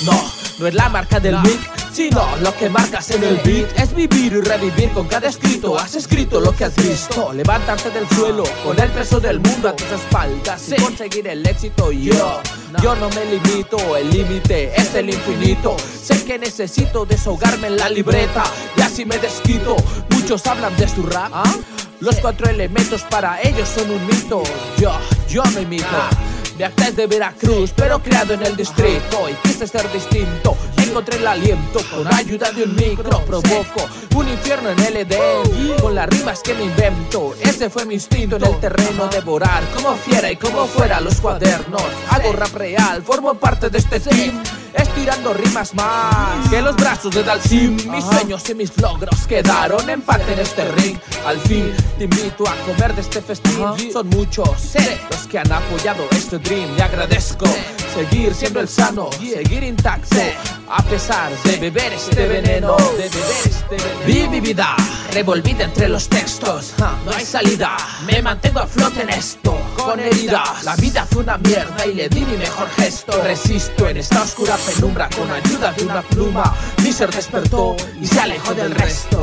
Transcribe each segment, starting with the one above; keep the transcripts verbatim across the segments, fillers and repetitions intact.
No, no es la marca del mic, sino lo que marcas en el beat. Es vivir y revivir con cada escrito. Has escrito lo que has visto. Levantarte del suelo con el peso del mundo a tus espaldas y conseguir el éxito. Yo, yo no me limito, el límite es el infinito. Sé que necesito desahogarme en la libreta y así me desquito. Muchos hablan de su rap, los cuatro elementos para ellos son un mito. Yo, yo no imito. Mi acta es de Veracruz, pero creado en el distrito y quise ser distinto. Encontré el aliento con ayuda de un micro. Provoco un infierno en el Edén con las rimas que me invento. Ese fue mi instinto en el terreno, devorar como fiera y como fuera los cuadernos. Hago rap real, formo parte de este team, estirando rimas más que los brazos de Dalsim. Mis sueños y mis logros quedaron en parte en este ring. Al fin te invito a comer de este festín. Son muchos sé, los que han apoyado este dream. Le agradezco seguir siendo el sano, seguir intacto a pesar de beber este veneno, de beber este veneno. Vi mi vida revolvida entre los textos, no hay salida, me mantengo a flote en esto, con heridas. La vida fue una mierda y le di mi mejor gesto. Resisto en esta oscura penumbra con ayuda de una pluma. Mi ser despertó y se alejó del resto.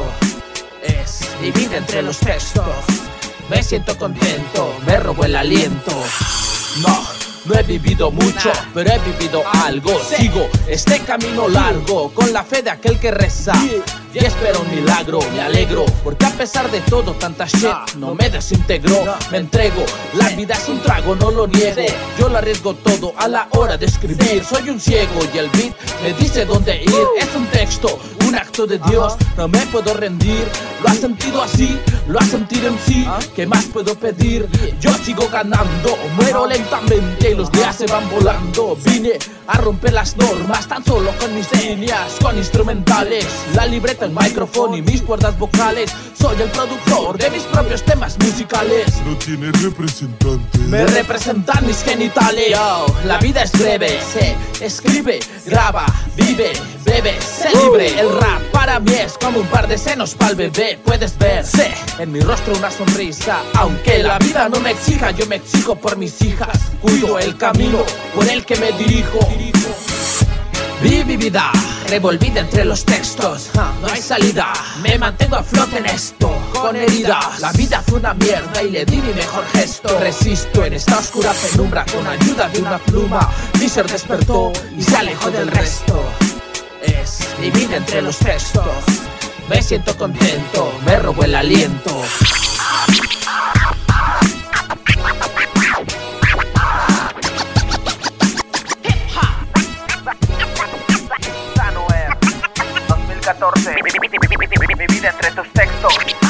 Es mi vida entre los textos. Me siento contento, me robo el aliento. No, no he vivido mucho, pero he vivido algo. Sigo este camino largo con la fe de aquel que reza y espero un milagro. Me alegro porque a pesar de todo tanta shit no me desintegró. Me entrego, la vida es un trago, no lo niego. Yo lo arriesgo todo a la hora de escribir. Soy un ciego y el beat me dice dónde ir. Es un texto, un acto de Dios, no me puedo rendir. Lo has sentido así, lo has sentido en sí. ¿Qué más puedo pedir? Yo sigo ganando, muero lentamente y los días se van volando. Vine a romper las normas tan solo con mis líneas, con instrumentales, la libreta, el micrófono y mis cuerdas vocales. Soy el productor de mis propios temas musicales. No tienes representante. Me representan mis genitales. Yo, la vida es breve, se escribe, graba, vive, bebe, sé libre. El rap para mí es como un par de senos pa'l bebé. Puedes ver, sé, en mi rostro una sonrisa. Aunque la vida no me exija, yo me exijo por mis hijas. Cuido el camino por el que me dirijo. Vi mi vida revolvida entre los textos, no hay salida, me mantengo a flote en esto, con heridas. La vida fue una mierda y le di mi mejor gesto. Resisto en esta oscura penumbra con ayuda de una pluma. Mi ser despertó y se alejó del resto. Es mi vida entre los textos. Me siento contento, me robo el aliento. dos mil catorce, mi vida entre tus textos.